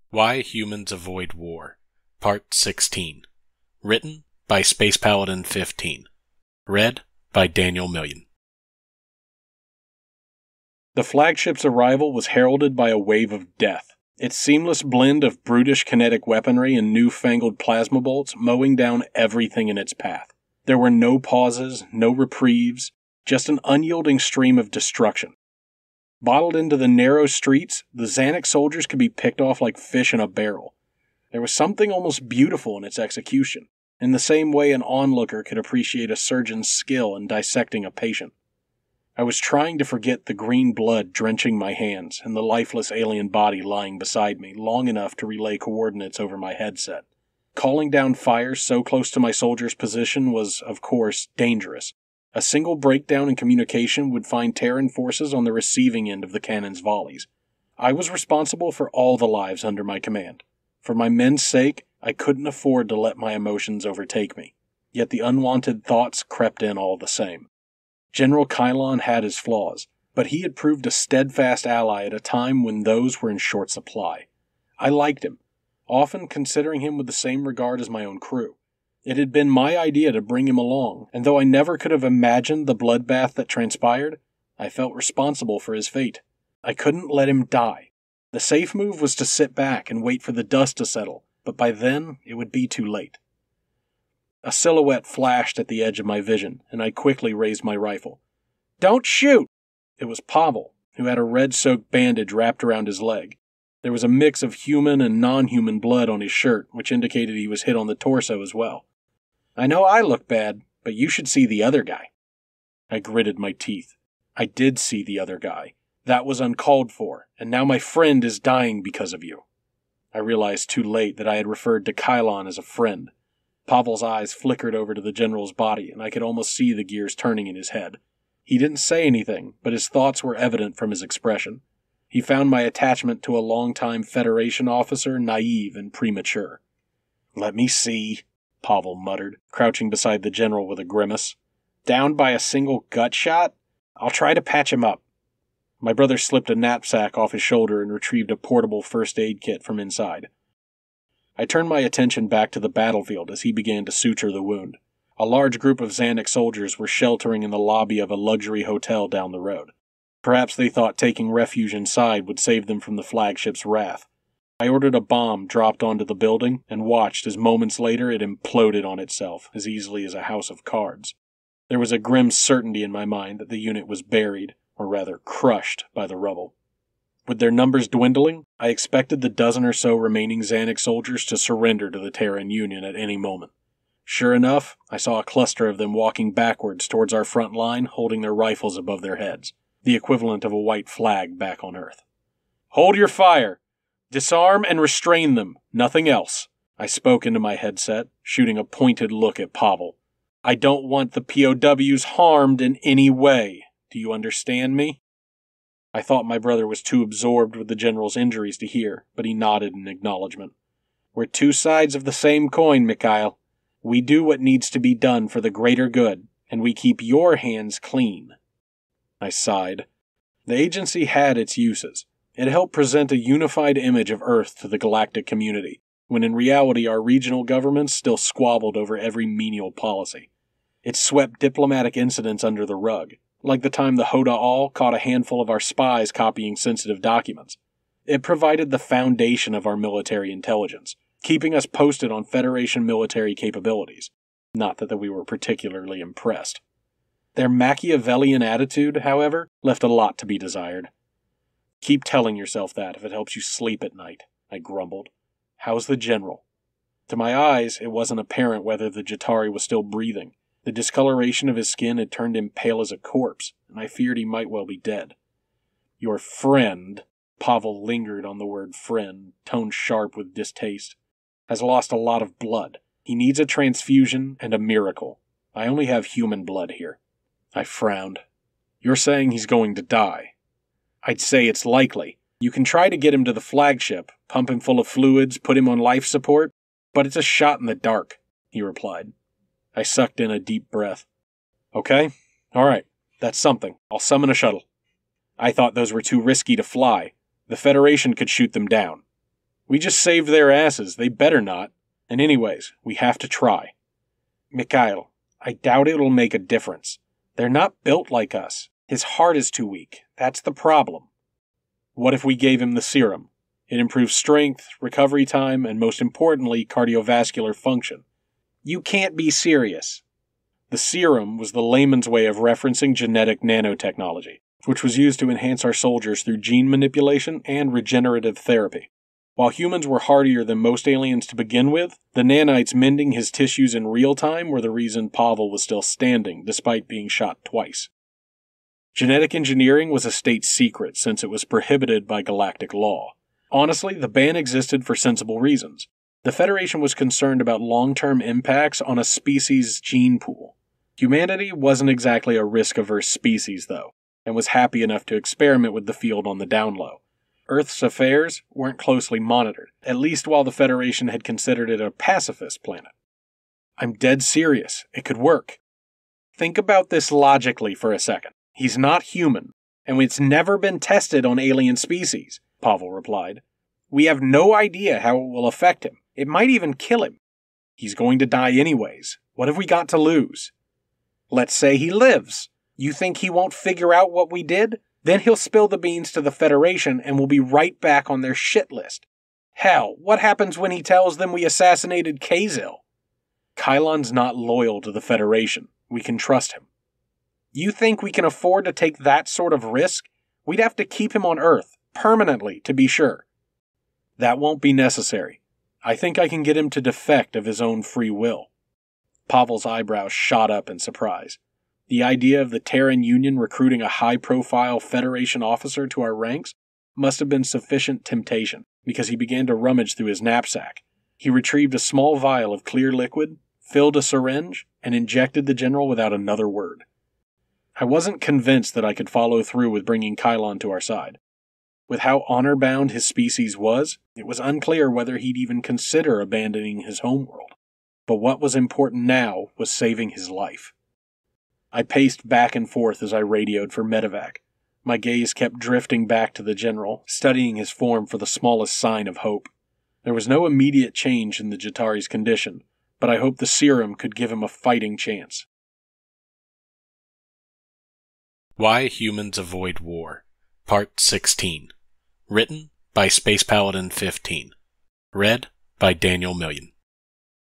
Why Humans Avoid War, Part 16. Written by Space Paladin 15. Read by Daniel Million. The flagship's arrival was heralded by a wave of death, its seamless blend of brutish kinetic weaponry and newfangled plasma bolts mowing down everything in its path. There were no pauses, no reprieves, just an unyielding stream of destruction. Bottled into the narrow streets, the Xanax soldiers could be picked off like fish in a barrel. There was something almost beautiful in its execution, in the same way an onlooker could appreciate a surgeon's skill in dissecting a patient. I was trying to forget the green blood drenching my hands and the lifeless alien body lying beside me long enough to relay coordinates over my headset. Calling down fire so close to my soldier's position was, of course, dangerous. A single breakdown in communication would find Terran forces on the receiving end of the cannon's volleys. I was responsible for all the lives under my command. For my men's sake, I couldn't afford to let my emotions overtake me. Yet the unwanted thoughts crept in all the same. General Kylon had his flaws, but he had proved a steadfast ally at a time when those were in short supply. I liked him, often considering him with the same regard as my own crew. It had been my idea to bring him along, and though I never could have imagined the bloodbath that transpired, I felt responsible for his fate. I couldn't let him die. The safe move was to sit back and wait for the dust to settle, but by then it would be too late. A silhouette flashed at the edge of my vision, and I quickly raised my rifle. "Don't shoot!" It was Pavel, who had a red-soaked bandage wrapped around his leg. There was a mix of human and non-human blood on his shirt, which indicated he was hit on the torso as well. "I know I look bad, but you should see the other guy." I gritted my teeth. I did see the other guy. That was uncalled for, and now my friend is dying because of you. I realized too late that I had referred to Kylon as a friend. Pavel's eyes flickered over to the general's body, and I could almost see the gears turning in his head. He didn't say anything, but his thoughts were evident from his expression. He found my attachment to a longtime Federation officer naive and premature. "Let me see," Pavel muttered, crouching beside the general with a grimace. "Down by a single gut shot? I'll try to patch him up." My brother slipped a knapsack off his shoulder and retrieved a portable first aid kit from inside. I turned my attention back to the battlefield as he began to suture the wound. A large group of Xanax soldiers were sheltering in the lobby of a luxury hotel down the road. Perhaps they thought taking refuge inside would save them from the flagship's wrath. I ordered a bomb dropped onto the building and watched as moments later it imploded on itself as easily as a house of cards. There was a grim certainty in my mind that the unit was buried, or rather crushed, by the rubble. With their numbers dwindling, I expected the dozen or so remaining Xanax soldiers to surrender to the Terran Union at any moment. Sure enough, I saw a cluster of them walking backwards towards our front line, holding their rifles above their heads, the equivalent of a white flag back on Earth. "Hold your fire! Disarm and restrain them, nothing else," I spoke into my headset, shooting a pointed look at Pavel. "I don't want the POWs harmed in any way. Do you understand me?" I thought my brother was too absorbed with the general's injuries to hear, but he nodded in acknowledgement. "We're two sides of the same coin, Mikhail. We do what needs to be done for the greater good, and we keep your hands clean." I sighed. The agency had its uses. It helped present a unified image of Earth to the galactic community, when in reality our regional governments still squabbled over every menial policy. It swept diplomatic incidents under the rug, like the time the Hoda-All caught a handful of our spies copying sensitive documents. It provided the foundation of our military intelligence, keeping us posted on Federation military capabilities. Not that we were particularly impressed. Their Machiavellian attitude, however, left a lot to be desired. "Keep telling yourself that if it helps you sleep at night," I grumbled. "How's the general?" To my eyes, it wasn't apparent whether the Jatari was still breathing. The discoloration of his skin had turned him pale as a corpse, and I feared he might well be dead. "Your friend," Pavel lingered on the word friend, tone sharp with distaste, "has lost a lot of blood. He needs a transfusion and a miracle. I only have human blood here." I frowned. "You're saying he's going to die?" "I'd say it's likely. You can try to get him to the flagship, pump him full of fluids, put him on life support, but it's a shot in the dark," he replied. I sucked in a deep breath. "Okay, all right, that's something. I'll summon a shuttle." "I thought those were too risky to fly. The Federation could shoot them down." We just saved their asses. They better not. And anyways, we have to try. Mikhail, I doubt it'll make a difference. They're not built like us. His heart is too weak. That's the problem. What if we gave him the serum? It improves strength, recovery time, and most importantly, cardiovascular function. You can't be serious. The serum was the layman's way of referencing genetic nanotechnology, which was used to enhance our soldiers through gene manipulation and regenerative therapy. While humans were hardier than most aliens to begin with, the nanites mending his tissues in real time were the reason Pavel was still standing, despite being shot twice. Genetic engineering was a state secret since it was prohibited by galactic law. Honestly, the ban existed for sensible reasons. The Federation was concerned about long-term impacts on a species' gene pool. Humanity wasn't exactly a risk-averse species, though, and was happy enough to experiment with the field on the down low. Earth's affairs weren't closely monitored, at least while the Federation had considered it a pacifist planet. I'm dead serious. It could work. Think about this logically for a second. He's not human, and it's never been tested on alien species, Pavel replied. We have no idea how it will affect him. It might even kill him. He's going to die anyways. What have we got to lose? Let's say he lives. You think he won't figure out what we did? Then he'll spill the beans to the Federation and we'll be right back on their shit list. Hell, what happens when he tells them we assassinated Kazil? Kylon's not loyal to the Federation. We can trust him. You think we can afford to take that sort of risk? We'd have to keep him on Earth, permanently, to be sure. That won't be necessary. I think I can get him to defect of his own free will. Pavel's eyebrows shot up in surprise. The idea of the Terran Union recruiting a high-profile Federation officer to our ranks must have been sufficient temptation, because he began to rummage through his knapsack. He retrieved a small vial of clear liquid, filled a syringe, and injected the general without another word. I wasn't convinced that I could follow through with bringing Kylon to our side. With how honor-bound his species was, it was unclear whether he'd even consider abandoning his homeworld. But what was important now was saving his life. I paced back and forth as I radioed for medevac. My gaze kept drifting back to the general, studying his form for the smallest sign of hope. There was no immediate change in the Jatari's condition, but I hoped the serum could give him a fighting chance. Why Humans Avoid War, Part 16. Written by Space Paladin 15. Read by Daniel Million.